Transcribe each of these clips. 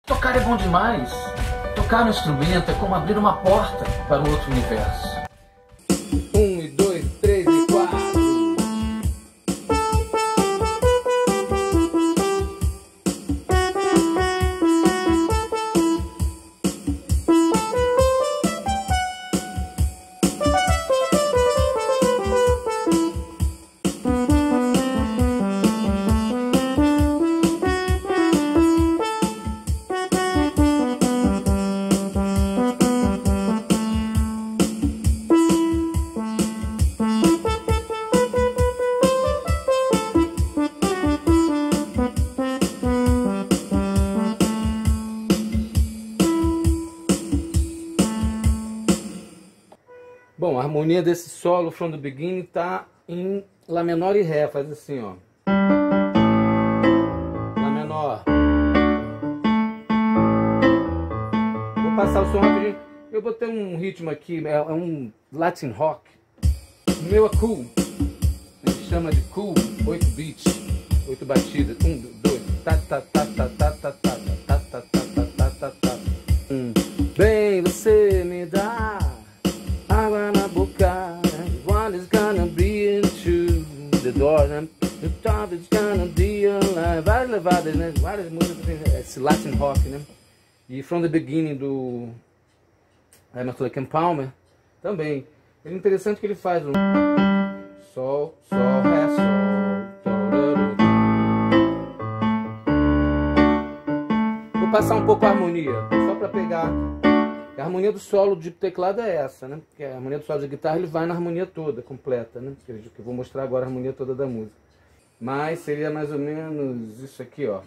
Tocar é bom demais. Tocar um instrumento é como abrir uma porta para um outro universo. 1 e 2, 3 e 4. Bom, a harmonia desse solo From the Beginning tá em Lá menor e Ré, faz assim, ó. Lá menor. Vou passar o som rapidinho. Eu botei um ritmo aqui, é um Latin rock. O meu é cool. A gente chama de cool, 8 beats, 8 batidas. 1, 2, tá, tá, tá, tá, tá, tá, tá, tá, tá, tá, tá, tá, tá, tá. Bem, você me dá água na boca. What is gonna be into the door? The top is gonna be alive. Várias levadas, né? Várias músicas, esse Latin rock, né? E From the Beginning do Emerson Lake and Palmer também. É interessante que ele faz um sol, sol, ré, sol. Vou passar um pouco a harmonia, só para pegar. A harmonia do solo de teclado é essa, né? Porque a harmonia do solo de guitarra ele vai na harmonia toda, completa, né? Que eu vou mostrar agora a harmonia toda da música. Mas seria mais ou menos isso aqui, ó.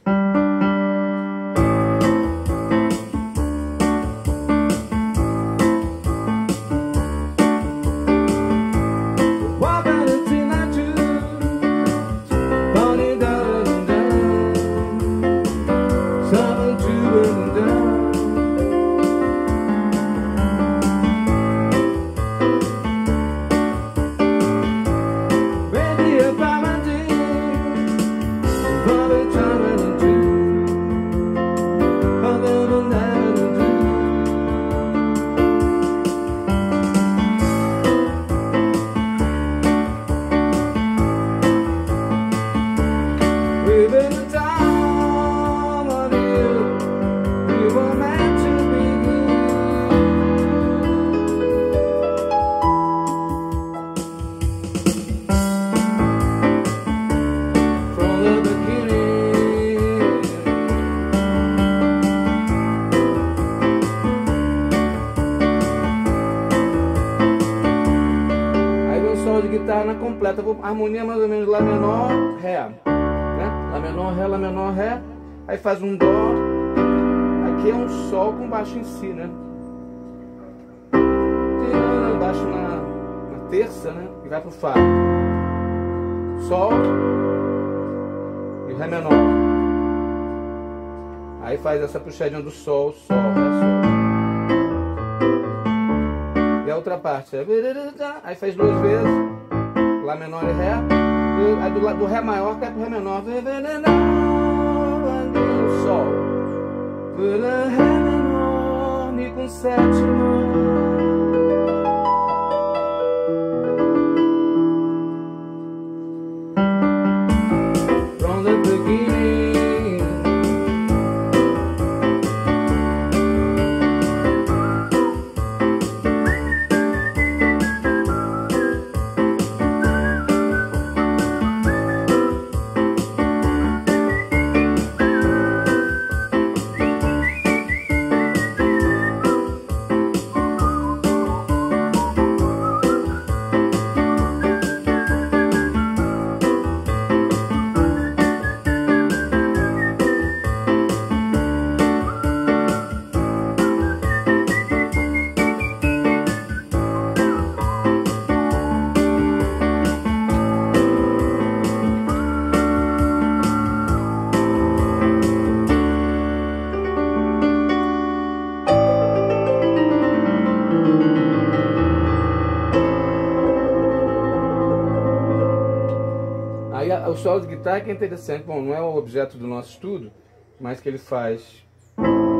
De guitarra na completa, a harmonia mais ou menos Lá menor, Ré, né? Lá menor, Ré, Lá menor, Ré, aí faz um Dó, aqui é um Sol com baixo em si, né? Baixo na terça, né? E vai pro Fá, Sol e o Ré menor, aí faz essa puxadinha do Sol, Sol, Ré, Sol. E a outra parte é... Aí faz 2 vezes Lá menor e Ré. Aí do Ré maior cai pro Ré menor. Sol. Ré menor, Mi com sétima. From the beginning. O solo de guitarra que é interessante, bom, não é o objeto do nosso estudo, mas que ele faz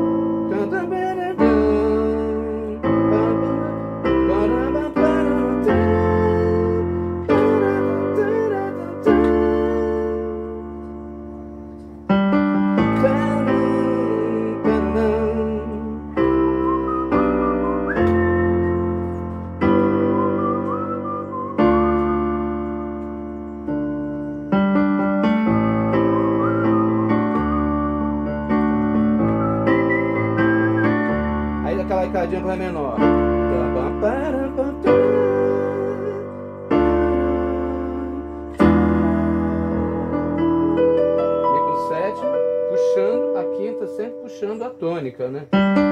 Aquela escadinha para menor. Mi com sétima, puxando a quinta, sempre puxando a tônica, né?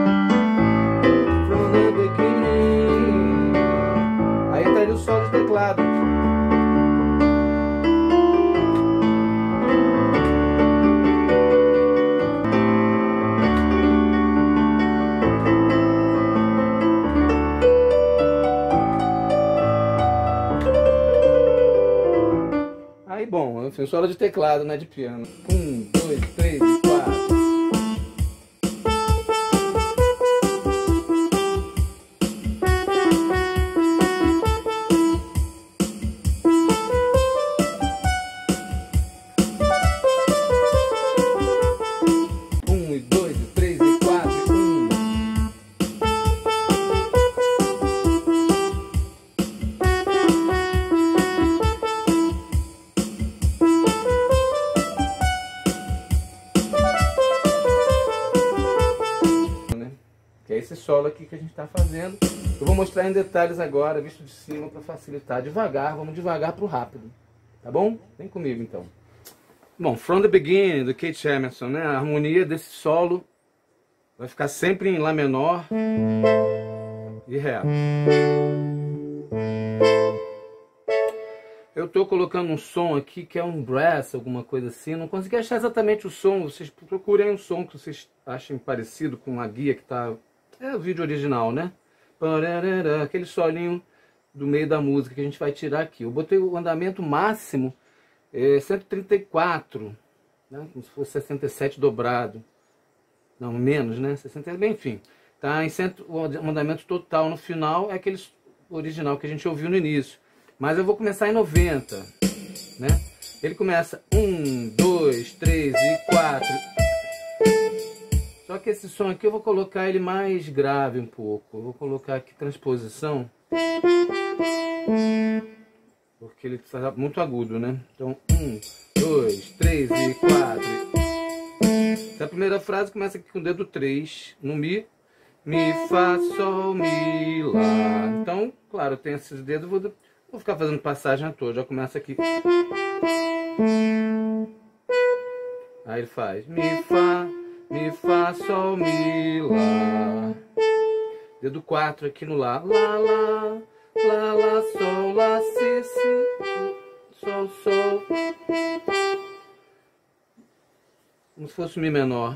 From the beginning. Aí entraria o solo de teclado. Bom, enfim, solo de teclado, né, de piano. 1, 2, 3 e 4. Que é esse solo aqui que a gente está fazendo. Eu vou mostrar em detalhes agora, visto de cima, para facilitar. Devagar, vamos devagar para o rápido. Tá bom? Vem comigo então. Bom, From the Beginning, do Keith Emerson, né? A harmonia desse solo vai ficar sempre em Lá menor e Ré. Eu estou colocando um som aqui que é um brass, alguma coisa assim. Não consegui achar exatamente o som. Vocês procurem um som que vocês achem parecido com a guia que está... É o vídeo original, né? Aquele solinho do meio da música que a gente vai tirar aqui. Eu botei o andamento máximo 134, né? Como se fosse 67 dobrado. Não, menos, né? 60, bem, enfim. Tá em o andamento total no final é aquele original que a gente ouviu no início. Mas eu vou começar em 90, né? Ele começa 1, 2, 3 e 4. Só que esse som aqui eu vou colocar ele mais grave um pouco. Eu vou colocar aqui transposição. Porque ele está muito agudo, né? Então 1, 2, 3 e 4. Essa primeira frase começa aqui com o dedo 3 no Mi. Mi, Fá, Sol, Mi, Lá. Então, claro, tem esses dedos, vou ficar fazendo passagem a toda. Já começa aqui. Aí ele faz Mi, Fá, Sol, Mi, Lá. Dedo 4 aqui no Lá. Lá, Lá, Lá, Lá, Sol, Lá, Si, Si, Sol, Sol. Como se fosse um Mi menor.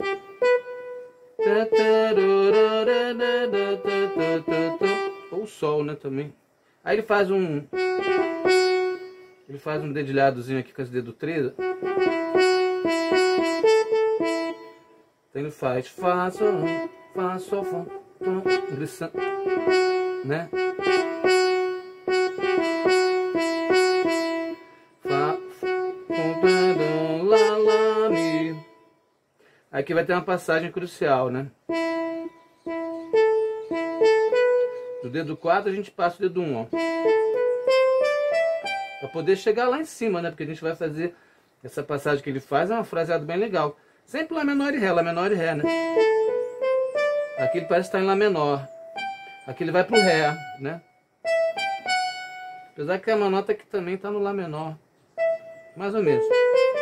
Ou Sol, né, também. Aí ele faz um dedilhadozinho aqui com esse dedo 3. Então ele faz Fá, Sol, Fá, Sol, Fá, né? Fá, Lá, Lá, Mi. Aqui vai ter uma passagem crucial, né? Do dedo 4 a gente passa o dedo 1, ó. Pra poder chegar lá em cima, né? Porque a gente vai fazer essa passagem que ele faz, é uma fraseada bem legal. Sempre Lá menor e Ré, né? Aqui ele parece estar em Lá menor. Aqui ele vai pro Ré, né? Apesar que é uma nota que também está no Lá menor. Mais ou menos.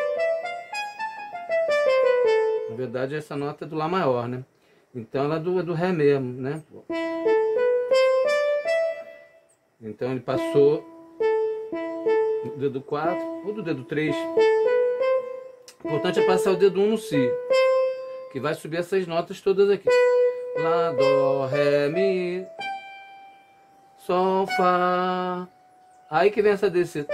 Na verdade essa nota é do Lá maior, né? Então ela é do Ré mesmo, né? Então ele passou do dedo 4 ou do dedo 3. O importante é passar o dedo 1 no Si, que vai subir essas notas todas aqui. Lá, Dó, Ré, Mi, Sol, Fá. Aí que vem essa descida.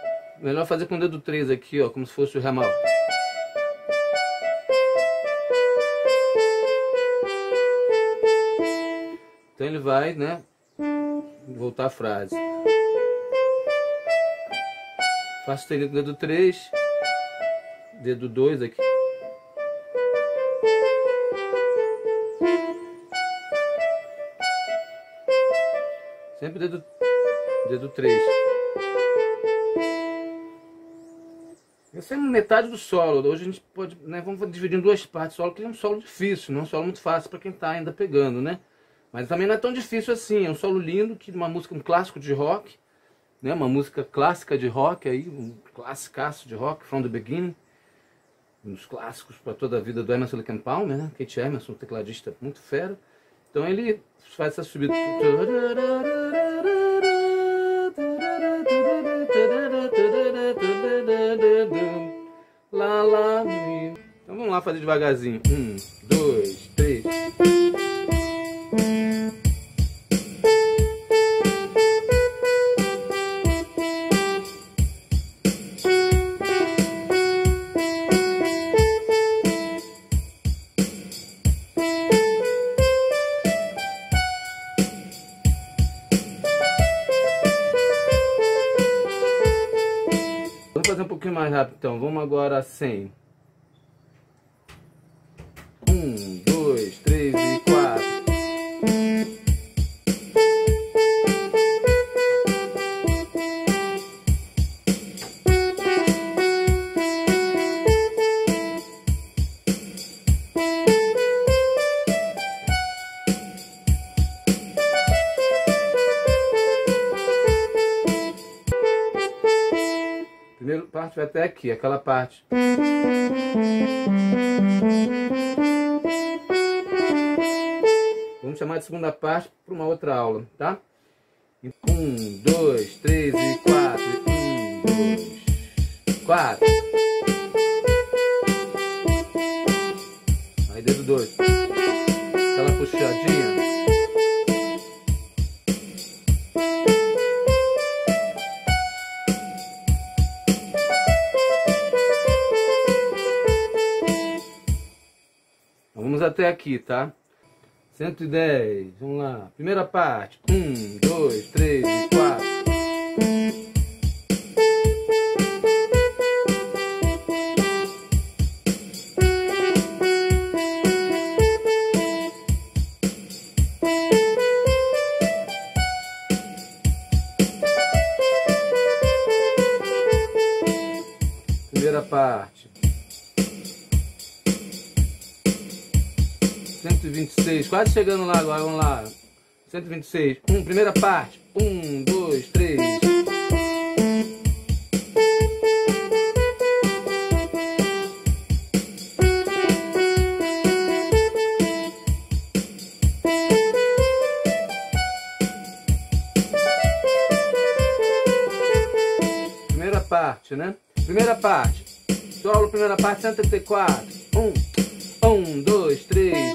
Melhor fazer com o dedo 3 aqui, ó, como se fosse o Ré maior. Então ele vai, né, voltar a frase. Fá sustenido com o dedo 3, dedo 2 aqui. Sempre dedo 3. Essa é metade do solo. Hoje a gente pode, né, vamos dividir em duas partes. Solo que é um solo difícil, não é um solo muito fácil para quem está ainda pegando, né? Mas também não é tão difícil assim. É um solo lindo, que uma música, um clássico de rock, né? Uma música clássica de rock aí, um classicaço de rock, From the Beginning, um dos clássicos para toda a vida do Emerson Lake and Palmer, né? Keith Emerson, tecladista muito fera. Então ele faz essa subida. Lá, lá, mi. Então vamos lá fazer devagarzinho. 1, 2, 3. Vamos fazer um pouquinho mais rápido então. Vamos agora a 100. 1, 2, 3 e 4. Primeira parte vai até aqui, aquela parte. Vamos chamar de segunda parte para uma outra aula, tá? 1, 2, 3 e 4. 1, 2, 4. Aí dedo 2. Aquela puxadinha. Vamos até aqui, tá? 110, vamos lá. Primeira parte. 1, 2, 3 e 4. Primeira parte. 126, quase chegando lá agora, vamos lá. 126, primeira parte. 1, 2, 3. Primeira parte, né? Primeira parte. Solo, primeira parte, 134. 1, 2, 3.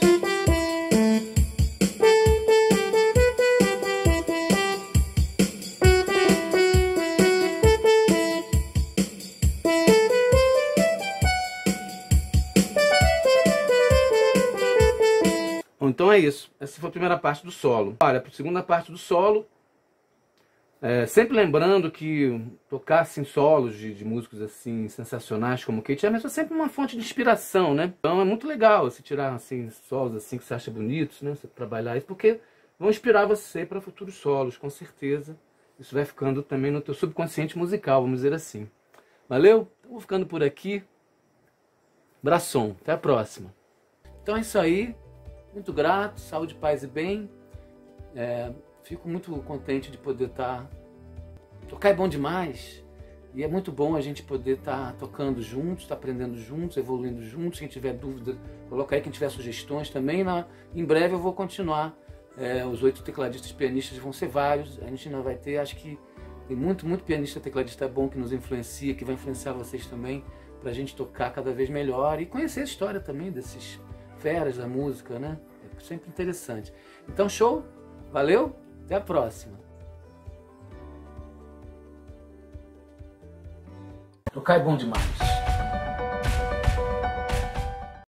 Então é isso. Essa foi a primeira parte do solo. Olha, para a segunda parte do solo, sempre lembrando que tocar assim, solos de músicos assim sensacionais como Keith Emerson é sempre uma fonte de inspiração, né? Então é muito legal você tirar assim, solos assim que você acha bonitos, né? Você trabalhar isso, porque vão inspirar você para futuros solos, com certeza. Isso vai ficando também no teu subconsciente musical, vamos dizer assim. Valeu? Então, vou ficando por aqui. Abração, até a próxima. Então é isso aí. Muito grato, saúde, paz e bem. Fico muito contente de poder tocar é bom demais. E é muito bom a gente poder estar tocando juntos, aprendendo juntos, evoluindo juntos. Quem tiver dúvida, coloca aí. Quem tiver sugestões também. Em breve eu vou continuar. Os 8 tecladistas pianistas vão ser vários. A gente ainda vai ter, acho que tem muito pianista tecladista bom que nos influencia, que vai influenciar vocês também, para a gente tocar cada vez melhor e conhecer a história também desses feras da música, né? É sempre interessante. Então, show! Valeu! Até a próxima! Tocar é bom demais.